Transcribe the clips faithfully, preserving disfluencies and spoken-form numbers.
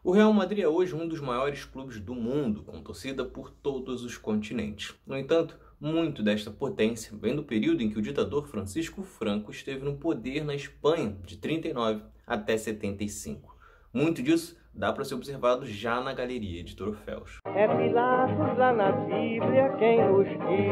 O Real Madrid é hoje um dos maiores clubes do mundo, com torcida por todos os continentes. No entanto, muito desta potência vem do período em que o ditador Francisco Franco esteve no poder na Espanha, de trinta e nove até setenta e cinco. Muito disso dá para ser observado já na galeria de troféus. É Pilatos lá na Bíblia quem nos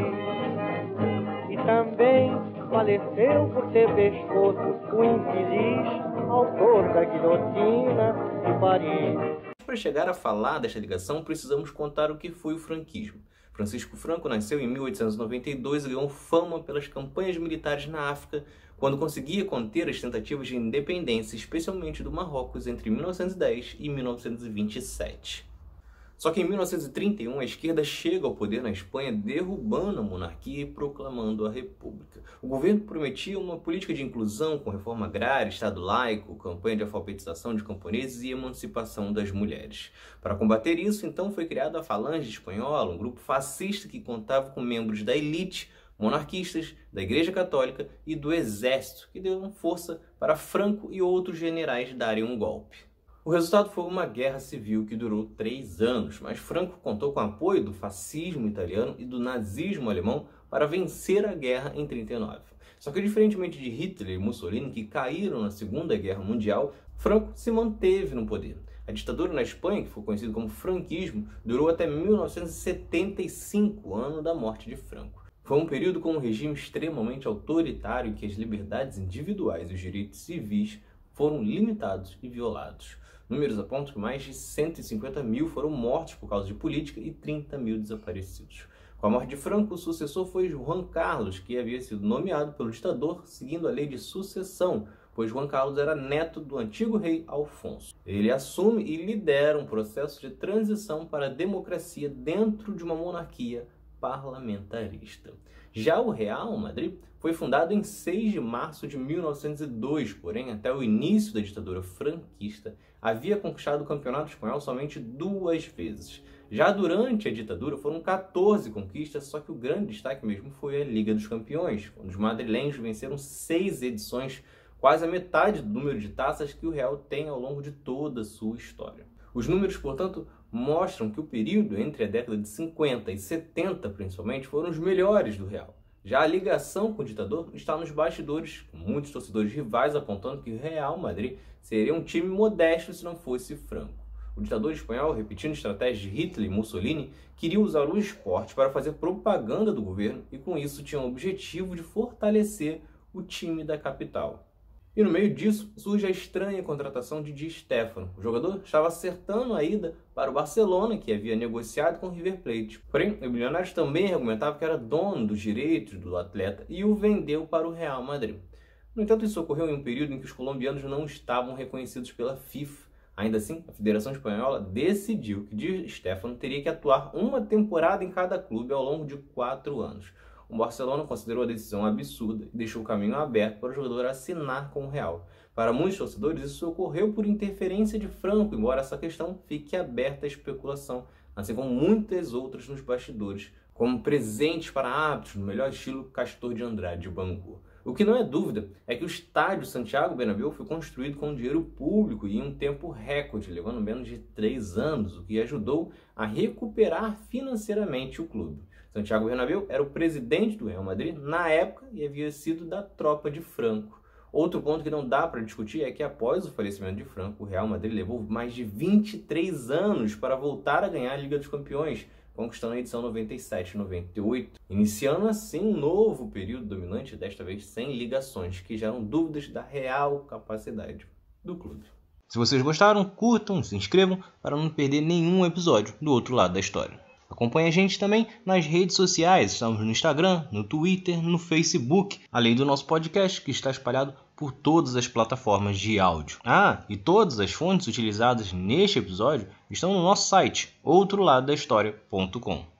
diz, e também faleceu por ter pescoço o infeliz autor da guilhotina de Paris. Para chegar a falar desta ligação, precisamos contar o que foi o franquismo. Francisco Franco nasceu em mil oitocentos e noventa e dois e ganhou fama pelas campanhas militares na África, quando conseguia conter as tentativas de independência, especialmente do Marrocos, entre mil novecentos e dez e mil novecentos e vinte e sete. Só que em mil novecentos e trinta e um a esquerda chega ao poder na Espanha, derrubando a monarquia e proclamando a república. O governo prometia uma política de inclusão com reforma agrária, estado laico, campanha de alfabetização de camponeses e emancipação das mulheres. Para combater isso, então, foi criada a Falange Espanhola, um grupo fascista que contava com membros da elite, monarquistas, da Igreja Católica e do Exército, que deram força para Franco e outros generais darem um golpe. O resultado foi uma guerra civil que durou três anos, mas Franco contou com o apoio do fascismo italiano e do nazismo alemão para vencer a guerra em trinta e nove. Só que, diferentemente de Hitler e Mussolini, que caíram na Segunda Guerra Mundial, Franco se manteve no poder. A ditadura na Espanha, que foi conhecida como franquismo, durou até mil novecentos e setenta e cinco, ano da morte de Franco. Foi um período com um regime extremamente autoritário em que as liberdades individuais e os direitos civis foram limitados e violados. Números apontam que mais de cento e cinquenta mil foram mortos por causa de política e trinta mil desaparecidos. Com a morte de Franco, o sucessor foi Juan Carlos, que havia sido nomeado pelo ditador seguindo a lei de sucessão, pois Juan Carlos era neto do antigo rei Alfonso. Ele assume e lidera um processo de transição para a democracia dentro de uma monarquia parlamentarista. Já o Real Madrid foi fundado em seis de março de mil novecentos e dois, porém, até o início da ditadura franquista, havia conquistado o campeonato espanhol somente duas vezes. Já durante a ditadura foram quatorze conquistas, só que o grande destaque mesmo foi a Liga dos Campeões, quando os madrilenhos venceram seis edições, quase a metade do número de taças que o Real tem ao longo de toda a sua história. Os números, portanto, mostram que o período entre a década de cinquenta e setenta, principalmente, foram os melhores do Real. Já a ligação com o ditador está nos bastidores, com muitos torcedores rivais apontando que o Real Madrid seria um time modesto se não fosse Franco. O ditador espanhol, repetindo estratégias de Hitler e Mussolini, queria usar o esporte para fazer propaganda do governo e, com isso, tinha o objetivo de fortalecer o time da capital. E no meio disso, surge a estranha contratação de Di Stéfano. O jogador estava acertando a ida para o Barcelona, que havia negociado com o River Plate. Porém, o Milionários também argumentava que era dono dos direitos do atleta e o vendeu para o Real Madrid. No entanto, isso ocorreu em um período em que os colombianos não estavam reconhecidos pela FIFA. Ainda assim, a Federação Espanhola decidiu que Di Stéfano teria que atuar uma temporada em cada clube ao longo de quatro anos. O Barcelona considerou a decisão absurda e deixou o caminho aberto para o jogador assinar com o Real. Para muitos torcedores, isso ocorreu por interferência de Franco, embora essa questão fique aberta à especulação, assim como muitas outras nos bastidores, como presentes para árbitros no melhor estilo Castor de Andrade e Bangu. O que não é dúvida é que o estádio Santiago Bernabéu foi construído com dinheiro público e em um tempo recorde, levando menos de três anos, o que ajudou a recuperar financeiramente o clube. Santiago Bernabéu era o presidente do Real Madrid na época e havia sido da tropa de Franco. Outro ponto que não dá para discutir é que após o falecimento de Franco, o Real Madrid levou mais de vinte e três anos para voltar a ganhar a Liga dos Campeões, conquistando a edição noventa e sete e noventa e oito, iniciando assim um novo período dominante, desta vez sem ligações, que geram dúvidas da real capacidade do clube. Se vocês gostaram, curtam, se inscrevam para não perder nenhum episódio do outro lado da história. Acompanhe a gente também nas redes sociais, estamos no Instagram, no Twitter, no Facebook, além do nosso podcast que está espalhado por todas as plataformas de áudio. Ah, e todas as fontes utilizadas neste episódio estão no nosso site, outro lado da história ponto com.